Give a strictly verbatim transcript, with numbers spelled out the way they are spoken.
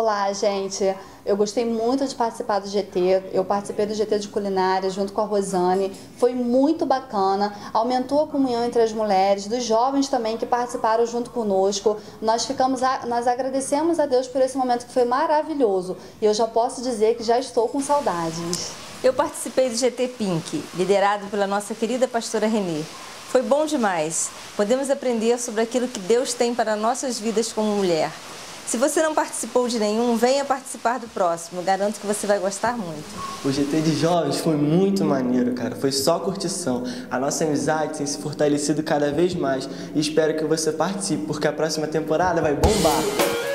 Olá, gente. Eu gostei muito de participar do G T. Eu participei do G T de culinária junto com a Rosane. Foi muito bacana. Aumentou a comunhão entre as mulheres, dos jovens também que participaram junto conosco. Nós ficamos, a... nós agradecemos a Deus por esse momento que foi maravilhoso. E eu já posso dizer que já estou com saudades. Eu participei do G T Pink, liderado pela nossa querida pastora Renê. Foi bom demais. Podemos aprender sobre aquilo que Deus tem para nossas vidas como mulher. Se você não participou de nenhum, venha participar do próximo. Garanto que você vai gostar muito. O G T de Jovens foi muito maneiro, cara. Foi só curtição. A nossa amizade tem se fortalecido cada vez mais. E espero que você participe, porque a próxima temporada vai bombar.